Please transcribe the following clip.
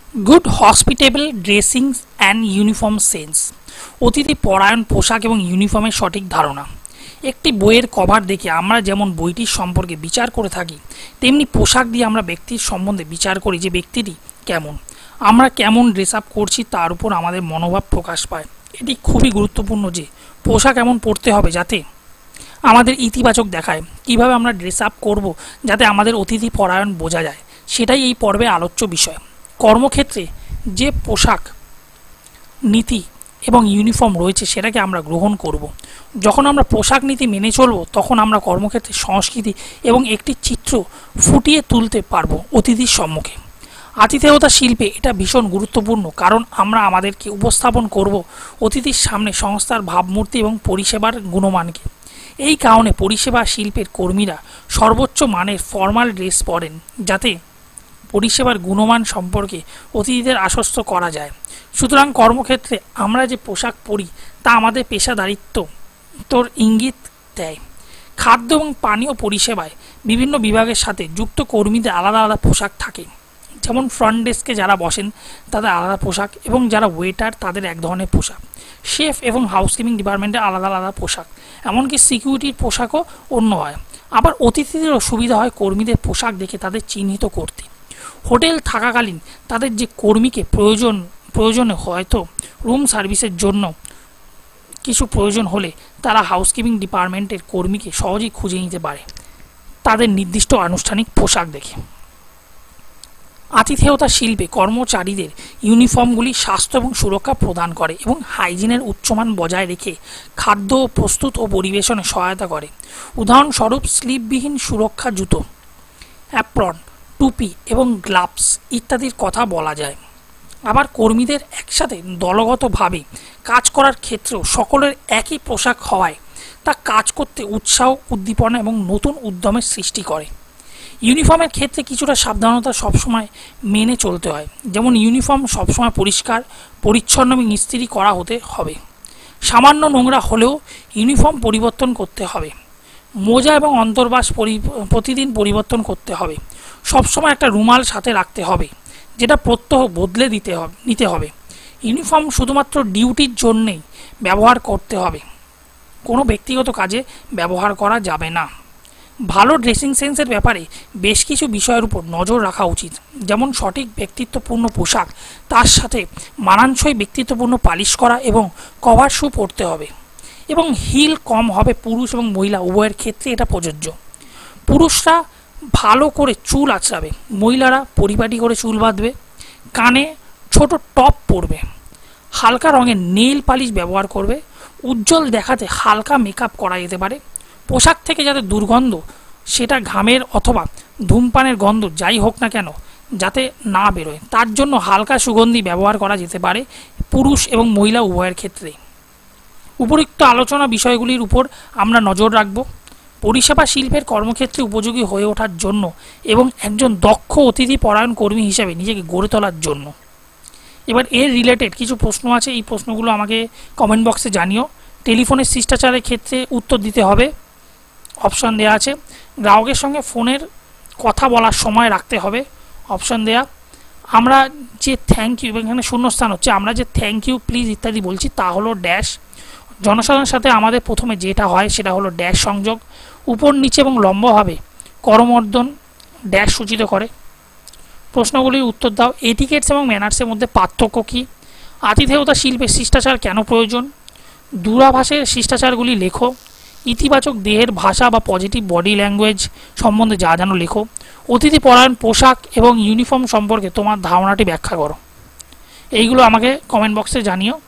Good hospitable dressing and uniform sense, অতিথি পরায়ণ পোশাক এবং ইউনিফর্মের সঠিক ধারণা। একটি বইয়ের কভার দেখে আমরা যেমন বইটির সম্পর্কে বিচার করে থাকি, তেমনি পোশাক দিয়ে আমরা ব্যক্তির সম্বন্ধে বিচার করি যে ব্যক্তিটি কেমন। আমরা কেমন ড্রেস আপ করছি তার উপর আমাদের মনোভাব প্রকাশ পায়। এটি খুবই গুরুত্বপূর্ণ যে পোশাক এমন পরতে হবে যাতে আমাদের ইতিবাচক দেখায়। কিভাবে আমরা ড্রেস আপ করব যাতে আমাদের অতিথি পরায়ণ বোঝা যায়, সেটাই এই পর্বে আলোচ্য বিষয়। কর্মক্ষেত্রে যে পোশাক নীতি এবং ইউনিফর্ম রয়েছে সেটাকে আমরা গ্রহণ করব। যখন আমরা পোশাক নীতি মেনে চলব তখন আমরা কর্মক্ষেত্রে সংস্কৃতি এবং একটি চিত্র ফুটিয়ে তুলতে পারবো অতিথির সম্মুখে। আতিথেয়তা শিল্পে এটা ভীষণ গুরুত্বপূর্ণ, কারণ আমরা আমাদেরকে উপস্থাপন করব অতিথির সামনে সংস্থার ভাবমূর্তি এবং পরিষেবার গুণমানকে। এই কারণে পরিষেবা শিল্পের কর্মীরা সর্বোচ্চ মানের ফর্মাল ড্রেস পরেন যাতে পরিষেবার গুণমান সম্পর্কে অতিথিদের আশ্বস্ত করা যায়। সুতরাং কর্মক্ষেত্রে আমরা যে পোশাক পরি তা আমাদের পেশাদারিত্বর ইঙ্গিত দেয়। খাদ্য এবং পানীয় পরিষেবায় বিভিন্ন বিভাগের সাথে যুক্ত কর্মীদের আলাদা আলাদা পোশাক থাকে। যেমন ফ্রন্ট ডেস্কে যারা বসেন তাদের আলাদা পোশাক, এবং যারা ওয়েটার তাদের এক ধরনের পোশাক। শেফ এবং হাউসকিপিং ডিপার্টমেন্টে আলাদা আলাদা পোশাক, এমনকি সিকিউরিটির পোশাকও অন্য হয়। আবার অতিথিদেরও সুবিধা হয় কর্মীদের পোশাক দেখে তাদের চিহ্নিত করতে। হোটেল থাকাকালীন তাদের যে কর্মীকে প্রয়োজনে হয়তো রুম সার্ভিসের জন্য কিছু প্রয়োজন হলে তারা হাউসকিপিং ডিপার্টমেন্টের কর্মীকে সহজেই খুঁজে নিতে পারে তাদের নির্দিষ্ট আনুষ্ঠানিক পোশাক দেখে। আতিথেয়তা শিল্পে কর্মচারীদের ইউনিফর্মগুলি স্বাস্থ্য এবং সুরক্ষা প্রদান করে এবং হাইজিনের উচ্চমান বজায় রেখে খাদ্য প্রস্তুত ও পরিবেশনে সহায়তা করে। উদাহরণস্বরূপ স্লিপবিহীন সুরক্ষা জুতো, অ্যাপ্রন, টুপি এবং গ্লাভস ইত্যাদির কথা বলা যায়। আবার কর্মীদের একসাথে দলগতভাবে কাজ করার ক্ষেত্রেও সকলের একই পোশাক হওয়ায় তা কাজ করতে উৎসাহ, উদ্দীপনা এবং নতুন উদ্যমের সৃষ্টি করে। ইউনিফর্মের ক্ষেত্রে কিছুটা সাবধানতা সবসময় মেনে চলতে হয়। যেমন ইউনিফর্ম সবসময় পরিষ্কার, পরিচ্ছন্ন এবং ইস্ত্রি করা হতে হবে। সামান্য নোংরা হলেও ইউনিফর্ম পরিবর্তন করতে হবে। মোজা এবং অন্তর্বাস প্রতিদিন পরিবর্তন করতে হবে। সবসময় একটা রুমাল সাথে রাখতে হবে, যেটা প্রত্যহ বদলে নিতে হবে। ইউনিফর্ম শুধুমাত্র ডিউটির জন্যেই ব্যবহার করতে হবে, কোনো ব্যক্তিগত কাজে ব্যবহার করা যাবে না। ভালো ড্রেসিং সেন্সের ব্যাপারে বেশ কিছু বিষয়ের উপর নজর রাখা উচিত, যেমন সঠিক ব্যক্তিত্বপূর্ণ পোশাক, তার সাথে মানানসই ব্যক্তিত্বপূর্ণ পালিশ করা এবং কভার শু পরতে হবে, এবং হিল কম হবে। পুরুষ এবং মহিলা উভয়ের ক্ষেত্রে এটা প্রযোজ্য। পুরুষরা ভালো করে চুল আঁচড়াবে, মহিলারা পরিপাটি করে চুল বাঁধবে, কানে ছোট টপ পরবে, হালকা রঙের নেইল পালিশ ব্যবহার করবে, উজ্জ্বল দেখাতে হালকা মেকআপ করা যেতে পারে। পোশাক থেকে যাতে দুর্গন্ধ, সেটা ঘামের অথবা ধূমপানের গন্ধ যাই হোক না কেন, যাতে না বেরোয় তার জন্য হালকা সুগন্ধি ব্যবহার করা যেতে পারে পুরুষ এবং মহিলা উভয়ের ক্ষেত্রেই। উপরিক্ত আলোচনা বিষয়গুলির উপর আমরা নজর রাখব পরিষেবা শিল্পের কর্মক্ষেত্রে উপযোগী হয়ে ওঠার জন্য এবং একজন দক্ষ অতিথি পরায়ণ কর্মী হিসেবে নিজেকে গড়ে তোলার জন্য। এবার এর রিলেটেড কিছু প্রশ্ন আছে, এই প্রশ্নগুলো আমাকে কমেন্ট বক্সে জানিও। টেলিফোনের শিষ্টাচারের ক্ষেত্রে উত্তর দিতে হবে, অপশন দেওয়া আছে। গ্রাহকের সঙ্গে ফোনের কথা বলার সময় রাখতে হবে, অপশন দেয়া। আমরা যে থ্যাংক ইউ, এখানে শূন্যস্থান হচ্ছে, আমরা যে থ্যাংক ইউ, প্লিজ ইত্যাদি বলছি তা হলো ড্যাশ। জনসাধারণের সাথে আমাদের প্রথমে যেটা হয় সেটা হলো ড্যাশ সংযোগ। উপর নিচে এবং লম্বভাবে করমর্দন ড্যাশ সূচিত করে। প্রশ্নগুলির উত্তর দাও। এটিকেটস এবং ম্যানার্সের মধ্যে পার্থক্য কী? আতিথেয়তা শিল্পে শিষ্টাচার কেন প্রয়োজন? দূরাভাসের শিষ্টাচারগুলি লেখো। ইতিবাচক দেহের ভাষা বা পজিটিভ বডি ল্যাঙ্গুয়েজ সম্বন্ধে যা জানো লেখো। অতিথি পরায়ণ পোশাক এবং ইউনিফর্ম সম্পর্কে তোমার ধারণাটি ব্যাখ্যা করো। এইগুলো আমাকে কমেন্ট বক্সে জানিও।